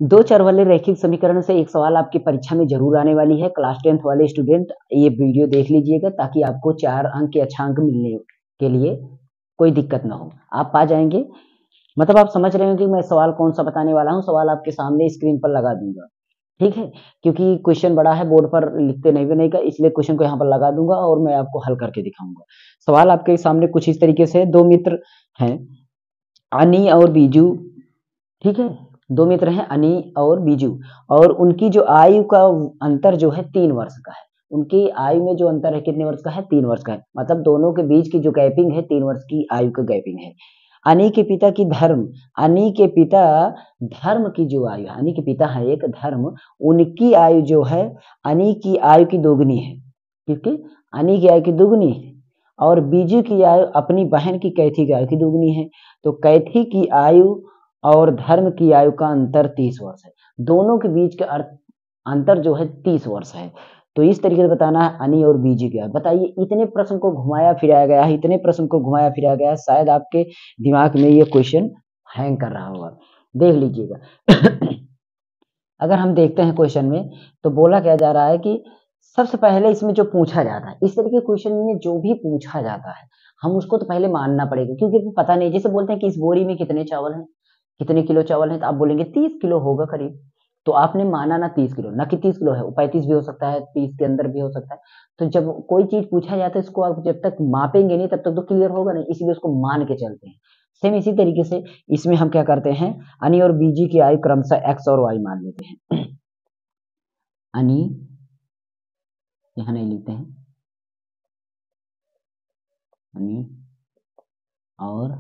दो चर वाले रैखिक समीकरण से एक सवाल आपकी परीक्षा में जरूर आने वाली है। क्लास 10th वाले स्टूडेंट ये वीडियो देख लीजिएगा ताकि आपको 4 अंक के अच्छांक मिलने के लिए कोई दिक्कत ना हो, आप पा जाएंगे। मतलब आप समझ रहे हो कि मैं सवाल कौन सा बताने वाला हूँ। सवाल आपके सामने स्क्रीन पर लगा दूंगा, ठीक है, क्योंकि क्वेश्चन बड़ा है, बोर्ड पर लिखते नहीं बनेगा, इसलिए क्वेश्चन को यहाँ पर लगा दूंगा और मैं आपको हल करके दिखाऊंगा। सवाल आपके सामने कुछ इस तरीके से, दो मित्र हैं अनी और बीजू, ठीक है, दो मित्र हैं अनी और बीजू, और उनकी जो आयु का अंतर जो है 3 वर्ष का है। उनकी आयु में जो अंतर है कितने वर्ष का है? 3 वर्ष का है। मतलब दोनों के बीच की जो गैपिंग है 3 वर्ष की आयु का गैपिंग है। अनी के पिता की धर्म, अनी के पिता धर्म की जो आयु, अनी के पिता है एक धर्म, उनकी आयु जो है अनी की आयु की दोगुनी है, क्योंकि अनी की आयु की दोगुनी है, और बीजू की आयु अपनी बहन की कैथी की आयु की दोगुनी है। तो कैथी की आयु और धर्म की आयु का अंतर 30 वर्ष है। दोनों के बीच का अंतर जो है 30 वर्ष है। तो इस तरीके से बताना है अनी और बीजी क्या है। बताइए, इतने प्रश्न को घुमाया फिराया गया है, इतने प्रश्न को घुमाया फिराया गया है, शायद आपके दिमाग में ये क्वेश्चन हैंग कर रहा होगा। देख लीजिएगा। अगर हम देखते हैं क्वेश्चन में तो बोला क्या जा रहा है कि सबसे पहले इसमें जो पूछा जाता है, इस तरीके के क्वेश्चन में जो भी पूछा जाता है हम उसको तो पहले मानना पड़ेगा, क्योंकि पता नहीं। जैसे बोलते हैं कि इस बोरी में कितने चावल हैं, कितने किलो चावल है, तो आप बोलेंगे 30 किलो होगा करीब। तो आपने माना ना 30 किलो, ना कि 30 किलो है, 35 भी हो सकता है, 30 के अंदर भी हो सकता है। तो जब कोई चीज पूछा जाता है इसको आप जब तक मापेंगे नहीं तब तक तो क्लियर होगा नहीं, इसीलिए उसको मान के चलते हैं। सेम इसी तरीके से इसमें हम क्या करते हैं, अनी और बीजी की आयु क्रमशः एक्स और वाई मान लेते हैं। अनी यहां नहीं लिखते हैं, अनी और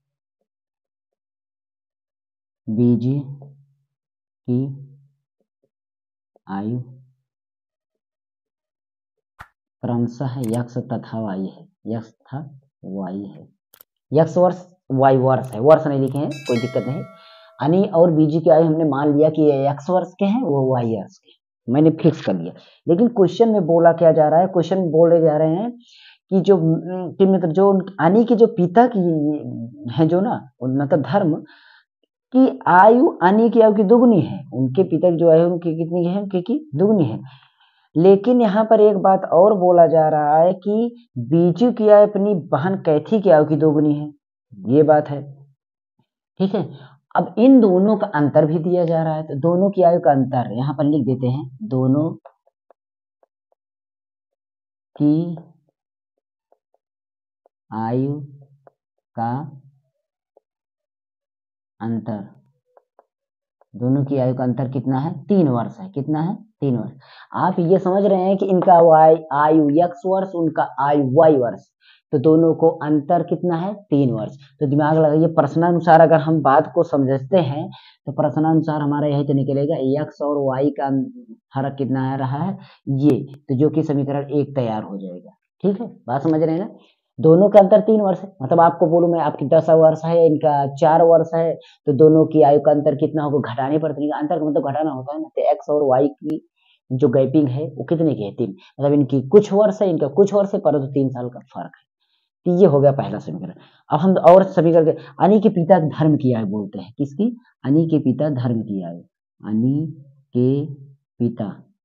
बीजी की आयु क्रमशः यक्स तथा वाई है, यक्स तथा वाई है। यक्स वर्ष वाई वर्ष है, वर्ष नहीं लिखे हैं, कोई दिक्कत नहीं। अनी और बीजी की आयु हमने मान लिया कि ये एक्स वर्ष के हैं, वो वाई वर्ष के, मैंने फिक्स कर लिया। लेकिन क्वेश्चन में बोला क्या जा रहा है, क्वेश्चन बोले जा रहे हैं कि जो कि मतलब जो अनी के जो पिता की है जो ना, मतलब धर्म की आयु अनी की आयु की दुगनी है। उनके पिता की जो आयु उनकी कितनी है, उनकी दुगनी है। लेकिन यहाँ पर एक बात और बोला जा रहा है कि बीजू की आयु अपनी बहन कैथी की आयु की दोगुनी है, ये बात है, ठीक है। अब इन दोनों का अंतर भी दिया जा रहा है, तो दोनों की आयु का अंतर यहाँ पर लिख देते हैं, दोनों की आयु का अंतर, दोनों की आयु का अंतर कितना है? 3 वर्ष है। कितना है? 3 वर्ष। आप ये समझ रहे हैं कि इनका आयु x वर्ष, उनका आयु y वर्ष, तो दोनों को अंतर कितना है? 3 वर्ष। तो दिमाग लगाइए, प्रश्नानुसार अगर हम बात को समझते हैं तो प्रश्नानुसार हमारा यही तो निकलेगा, x और y का फर्क कितना आ रहा है ये, तो जो कि समीकरण 1 तैयार हो जाएगा। ठीक है, बात समझ रहे हैं ना। दोनों का अंतर 3 वर्ष है। मतलब आपको बोलूं मैं, आपकी 10 वर्ष है, इनका 4 वर्ष है, तो दोनों की आयु का अंतर कितना होगा? घटाने पर अंतर का मतलब घटाना होता है ना। तो एक्स और वाई की जो गैपिंग है वो कितने की है? 3। मतलब इनकी कुछ वर्ष है, इनका कुछ वर्ष है, परंतु 3 साल का फर्क है। तो ये हो गया पहला समीकरण। अब हम और समीकरण के, अनी के पिता धर्म की आयु बोलते हैं, किसकी? अनी के पिता धर्म की आयु, अनी के पिता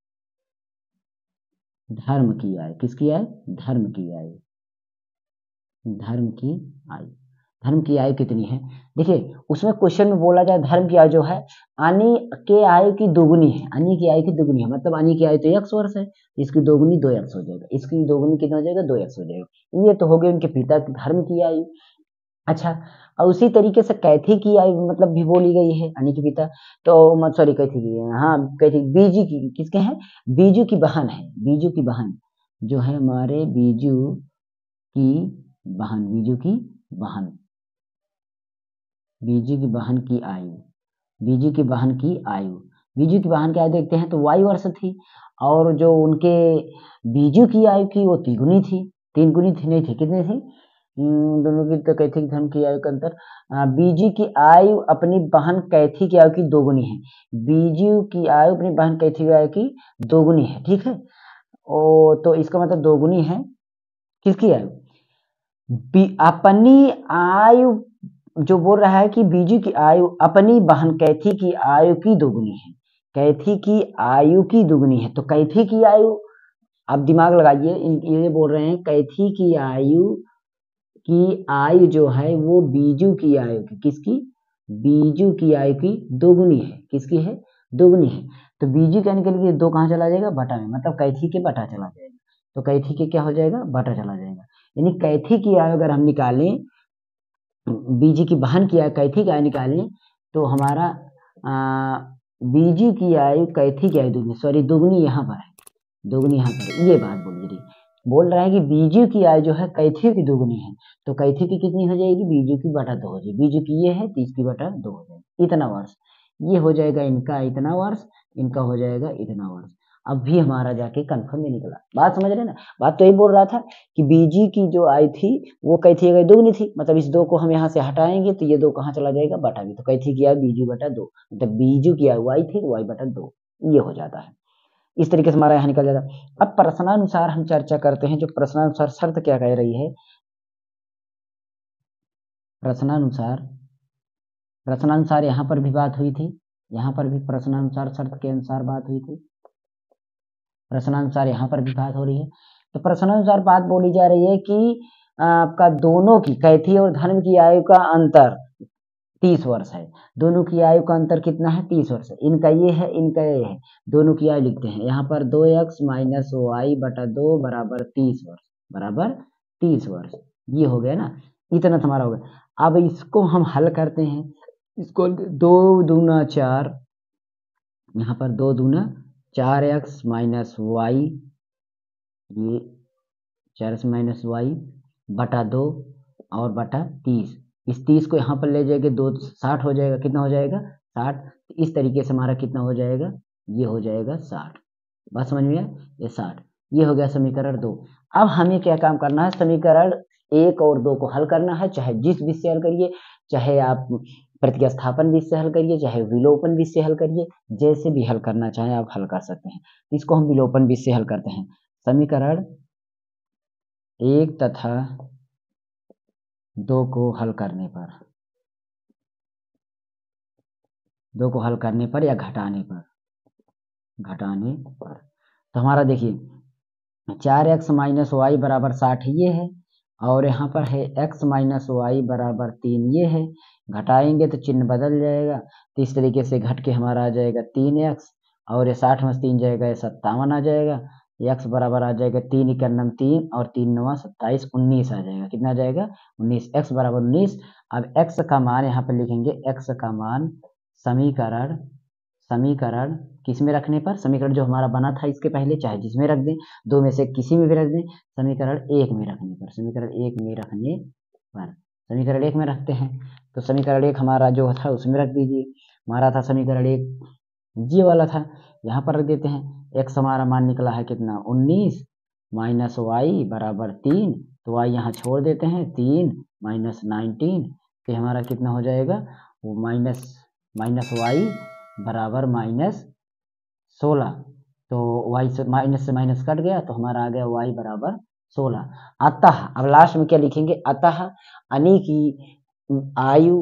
धर्म की आयु, किसकी आयु? धर्म की आयु, धर्म की आयु, धर्म की आयु कितनी है? देखिए उसमें क्वेश्चन में बोला जाए धर्म की आयु जो है अनी के आयु की दोगुनी है, अनी की आयु की दोगुनी है। मतलब अनी की आयु तो x वर्ष है, इसकी दोगुनी 2x हो जाएगा, इसकी दोगुनी कितना हो जाएगा? 2x हो जाएगा। ये तो हो गए उनके पिता की धर्म की आयु। अच्छा, और उसी तरीके से कैथी की आयु मतलब भी बोली गई है, अनी के पिता, तो सॉरी कैथी की, हाँ कैथी, बीजू की, किसके हैं? बीजू की बहन है, बीजू की बहन जो है हमारे बीजू की बहन, बीजू की बहन, बीजू की बहन की आयु, बीजू की बहन की आयु, बीजू की बहन की आयु देखते हैं तो वाई वर्ष थी, और जो उनके बीजू की आयु की वो तिगुनी थी, 3 गुनी थी, नहीं थी, कितनी थी? दोनों की तो कैथी धर्म की आयु का अंतर, बीजू की आयु अपनी बहन कैथी की आयु की दोगुनी है, बीजू की आयु अपनी बहन कैथी की आयु की दोगुनी है, ठीक है। ओ तो इसका मतलब दोगुनी है किसकी आयु? अपनी आयु जो बोल रहा है कि बीजू की आयु अपनी बहन कैथी की आयु की दोगुनी है। कैथी की आयु की दुगनी है, तो कैथी की आयु, आप दिमाग लगाइए, ये बोल रहे हैं कैथी की आयु जो है वो बीजू की आयु की, किसकी, बीजू की आयु की दोगुनी है। किसकी है, दोगुनी है। तो बीजू का निकल के दो कहाँ चला जाएगा, बटा में, मतलब कैथी के बटा चला जाएगा। तो कैथी के क्या हो जाएगा, बटा चला जाएगा। यानी कैथी की आयु अगर हम निकालें, बीजी की बहन की आयु कैथी की आयु निकालें, तो हमारा बीजी की आयु कैथी की आयु दुगनी, सॉरी दुगनी यहाँ पर है, दुगनी यहाँ पर, ये बात बोल रही, बोल रहा है कि बीजू की आयु जो है कैथी की दुगनी है, तो कैथी की कितनी हो जाएगी, बीजू की बटा 2 हो जाएगी। बीजू की ये है, 30 की बटा 2 हो जाएगी, इतना वर्ष। ये हो जाएगा इनका इतना वर्ष, इनका हो जाएगा इतना वर्ष। अब भी हमारा जाके कंफर्म नहीं निकला। बात समझ रहे ना, बात तो यही बोल रहा था कि बीजी की जो आयु थी वो कैथी की दुगनी थी, मतलब इस 2 को हम यहाँ से हटाएंगे तो ये 2 कहाँ चला जाएगा, बटा भी, तो कैथी की आयु बीजू बटा 2, मतलब बीजू की आयु y थी तो y बटा 2, ये हो जाता है। इस तरीके से हमारा यहाँ निकल जाता है। अब प्रश्नानुसार हम चर्चा करते हैं, जो प्रश्नानुसार शर्त क्या कह रही है। प्रश्नानुसार यहाँ पर भी बात हुई थी, यहाँ पर भी प्रश्नानुसार शर्त के अनुसार बात हुई थी, प्रश्नानुसार यहाँ पर भी बात हो रही है। तो प्रश्नानुसार बात बोली जा रही है कि आपका दोनों की, कैथी और धर्म की आयु का अंतर 30 वर्ष है। दोनों की आयु का अंतर कितना है, 30 वर्ष है। इनका ये है, इनका ये है, दोनों की आयु लिखते हैं यहाँ पर 2x माइनस वाई बटा 2 बराबर 30 वर्ष, बराबर 30 वर्ष। ये हो गया ना, इतना हमारा हो गया। अब इसको हम हल करते हैं, इसको 2 दूना 4, यहाँ पर 2 दूना 4x माइनस वाई, ये 4x माइनस वाई बटा 2 और बटा 30। इस 30 को यहाँ पर ले जाएंगे, 2 60 हो जाएगा, कितना हो जाएगा 60। इस तरीके से हमारा कितना हो जाएगा, ये हो जाएगा 60। बात समझ में आया, ये 60। ये हो गया समीकरण 2। अब हमें क्या काम करना है, समीकरण 1 और 2 को हल करना है, चाहे जिस विधि से हल करिए, चाहे आप प्रतिस्थापन विधि से हल करिए, चाहे विलोपन विधि से हल करिए, जैसे भी हल करना चाहें आप हल कर सकते हैं। इसको हम विलोपन विधि से हल करते हैं। समीकरण 1 तथा 2 को हल करने पर, 2 को हल करने पर या घटाने पर, तो हमारा देखिए 4x माइनस वाई बराबर 60 ये है, और यहाँ पर है x माइनस वाई बराबर 3 ये है। घटाएंगे तो चिन्ह बदल जाएगा, तो इस तरीके से घट के हमारा आ जाएगा 3x, और ये 60 में 3 जाएगा, ये 57 आ जाएगा। x बराबर आ जाएगा 3 इक्यानम 3 और 3 9 27, 19 आ जाएगा। कितना आ जाएगा 19, x बराबर 19। अब x का मान यहाँ पर लिखेंगे, x का मान समीकरण किस में रखने पर, समीकरण जो हमारा बना था इसके पहले, चाहे जिसमें रख दें, 2 में से किसी में भी रख दें, समीकरण 1 में रखने पर, समीकरण 1 में रखने पर, समीकरण 1 में रखते हैं। तो समीकरण 1 हमारा जो था उसमें रख दीजिए। हमारा था समीकरण 1 ये वाला था, यहाँ पर रख देते हैं। x हमारा मान निकला है कितना 19 माइनस वाई बराबर 3, तो y यहाँ छोड़ देते हैं, 3 माइनस 19, तो हमारा कितना हो जाएगा, वो माइनस वाई बराबर माइनस 16, तो y से माइनस कट गया, तो हमारा आ गया y बराबर 16। अतः अब लास्ट में क्या लिखेंगे, अतः अनी की आयु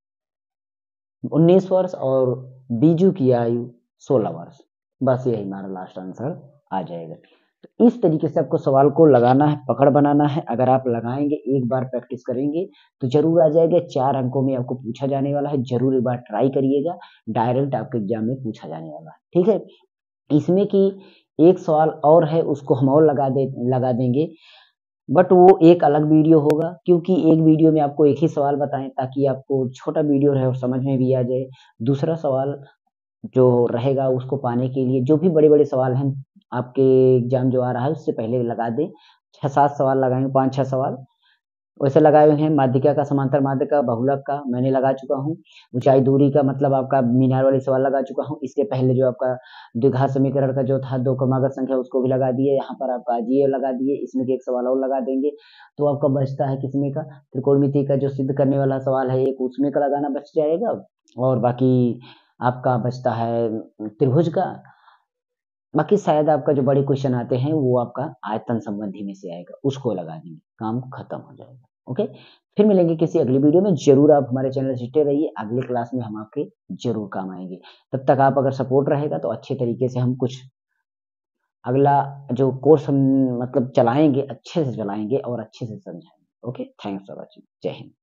19 वर्ष और बीजू की आयु 16 वर्ष। बस यही हमारा लास्ट आंसर आ जाएगा। तो इस तरीके से आपको सवाल को लगाना है, पकड़ बनाना है। अगर आप लगाएंगे, एक बार प्रैक्टिस करेंगे तो जरूर आ जाएगा। 4 अंकों में आपको पूछा जाने वाला है, जरूर एक बार ट्राई करिएगा, डायरेक्ट आपके एग्जाम में पूछा जाने वाला है। ठीक है, इसमें कि एक सवाल और है, उसको हम और लगा देंगे, बट वो एक अलग वीडियो होगा, क्योंकि एक वीडियो में आपको एक ही सवाल बताएं ताकि आपको छोटा वीडियो रहे और समझ में भी आ जाए। दूसरा सवाल जो रहेगा उसको पाने के लिए जो भी बड़े-बड़े सवाल हैं आपके एग्जाम जो आ रहा है उससे पहले लगा दें। 6-7 सवाल लगाएंगे, 5-6 सवाल वैसे लगाए हुए हैं। माध्यिका का, समांतर माध्यिका, बहुलक का मैंने लगा चुका हूँ। ऊंचाई दूरी का मतलब आपका मीनार वाले सवाल लगा चुका हूँ। इसके पहले जो आपका द्विघात समीकरण का जो था, 2 क्रमागत संख्या, उसको भी लगा दिए। यहाँ पर आपका ये लगा दिए, इसमें एक सवाल और लगा देंगे। तो आपका बचता है किसमें का, त्रिकोणमिति का जो सिद्ध करने वाला सवाल है एक, उसमें का लगाना बच जाएगा। और बाकी आपका बचता है त्रिभुज का। बाकी शायद आपका जो बड़े क्वेश्चन आते हैं वो आपका आयतन संबंधी में से आएगा, उसको लगा देंगे, काम खत्म हो जाएगा। ओके, फिर मिलेंगे किसी अगली वीडियो में। ज़रूर आप हमारे चैनल से जुड़े रहिए, अगले क्लास में हम आपके ज़रूर काम आएँगे। तब तक आप अगर सपोर्ट रहेगा तो अच्छे तरीके से हम कुछ अगला जो कोर्स हम मतलब चलाएँगे, अच्छे से चलाएँगे और अच्छे से समझाएँगे। Okay, thanks for watching. जय हिंद।